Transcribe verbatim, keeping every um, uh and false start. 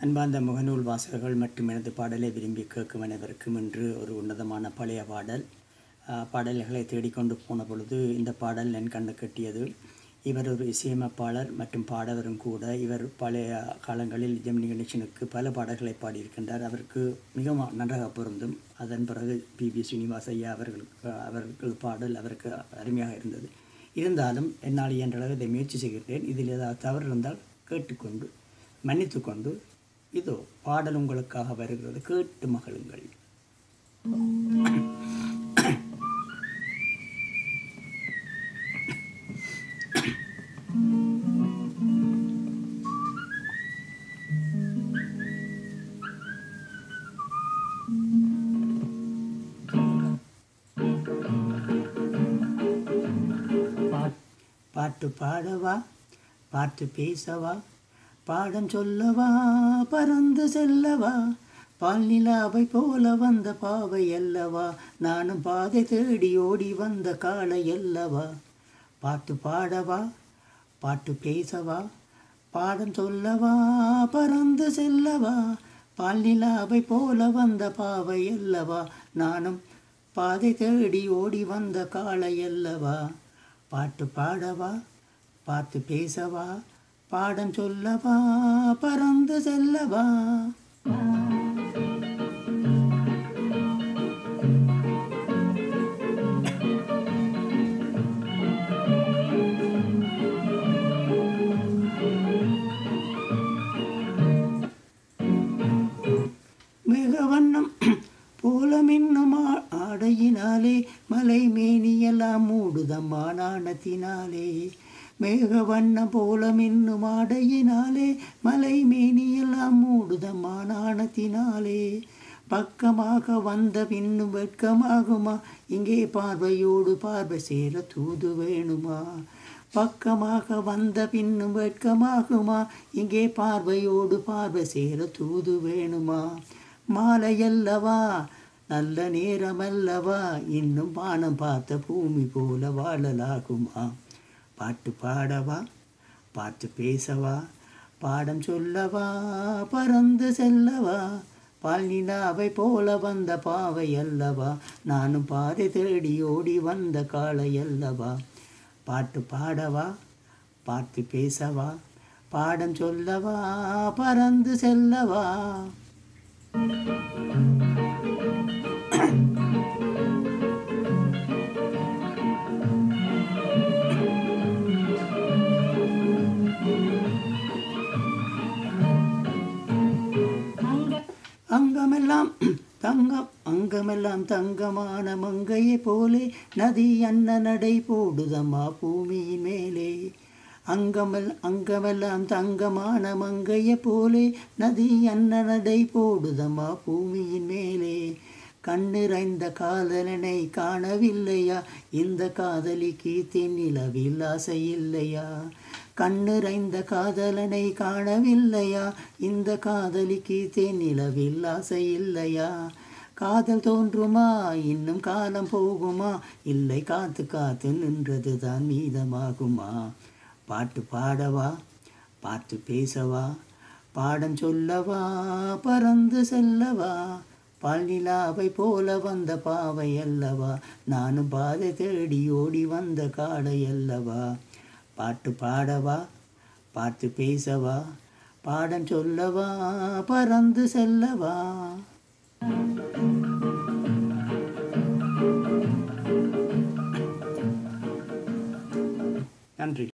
அன்பார்ந்த முகநூல் வாசகர்கள் மற்றும் எனது பாடலை விரும்பி கேட்கும் அனைவருக்கும் இன்று ஒரு உன்னதமான பழைய பாடல். பாடல்களை தேடிக்கொண்டு போன பொழுது இந்த பாடல் என் கண்ணு கட்டியது. இவர் ஒரு இசையமைப்பாளர் மற்றும் பாடவரும் கூட. இவர் பழைய காலங்களில் ஜெமினி கணேசனுக்கு பல பாடல்களை பாடியிருக்கின்றார். அவருக்கு மிக நன்றாக பொருந்தும். அதன் பிறகு பி பி ஸ்ரீனிவாஸ் ஐயா அவர்களுக்கு அவர்கள் பாடல் அவருக்கு அருமையாக இருந்தது. இருந்தாலும் என்னால் இயன்றளவு இதை முயற்சி செய்கிறேன். இதில் ஏதாவது தவறு இருந்தால் கேட்டுக்கொண்டு மன்னித்து கொண்டு இதோ பாடல் உங்களுக்காக வருகிறது, கேட்டு மகிழுங்கள். பாட்டு பாடவா, பாட்டு பேசவா, பாடம் சொல்லவா, பறந்து செல்லவா, பால் நிலாவை போல வந்த பாவை அல்லவா, நானும் பாதை தேடி ஓடி வந்த காளை அல்லவா. பாட்டு பாடவா, பாட்டு பேசவா, பாடம் சொல்லவா, பறந்து செல்லவா, பால் நிலாவை போல வந்த பாவை அல்லவா, நானும் பாதை தேடி ஓடி வந்த காளை அல்லவா. பாட்டு பாடவா, பாட்டு பேசவா, பாடம் சொல்லவா, பறந்து செல்லவா. மேகவண்ணம் போல மின்னும் ஆடையினாலே மலை மேனியெல்லாம் மூடுதம்மா நாணத்தினாலே. மேகவண்ணம் போல மின்னும் ஆடையினாலே மலை மேனியெல்லாம் மூடுதம்மா நாணத்தினாலே. பக்கமாக வந்த பின்னும் வெட்கமாகுமா, இங்கே பார்வையோடு பார்வை சேர தூது வேணுமா. பக்கமாக வந்த பின்னும் வெட்கமாகுமா, இங்கே பார்வையோடு பார்வை சேர தூது வேணுமா. மாலையல்லவா, நல்ல நேரமல்லவா, இன்னும் வானம் பார்த்த பூமி போல வாழலாகுமா. பாட்டு பாடவா, பாட்டு பேசவா, பாடம் சொல்லவா, பறந்து செல்லவா, பால் நிலாவை போல வந்த பாவை அல்லவா, நானும் பாதை தேடி ஓடி வந்த காளை அல்லவா. பாட்டு பாடவா, பாட்டு பேசவா, பாடம் சொல்லவா, பறந்து செல்லவா. அங்கமெல்லாம் தங்கம் அங்கமெல்லாம் தங்கமான மங்கையை போலே நதி அன்ன நடை போடுதம்மா பூமியின் மேலே. அங்கமல் அங்கமெல்லாம் தங்கமான மங்கையை போலே நதி அன்ன நடை போடுதம்மா பூமியின் மேலே. கண்ணிறைந்த காதலனை காணவில்லையா, இந்த காதலிக்கு தேன் நிலவில் ஆசை இல்லையா. கண்ணிறைந்த காதலனை காணவில்லையா, இந்த காதலிக்கு தேன் நிலவில் ஆசை இல்லையா. காதல் தோன்றுமா, இன்னும் காலம் போகுமா, இல்லை காத்து காத்து நின்றது தான் மீதமாகுமா. பாட்டு பாடவா, பாட்டு பேசவா, பாடம் சொல்லவா, பறந்து செல்லவா, பால் நிலாவை போல வந்த பாவை அல்லவா, நானும் பாதை தேடி ஓடி வந்த காளை அல்லவா. பாட்டு பாடவா, பாட்டு பேசவா, பாடம் சொல்லவா, பறந்து செல்லவா.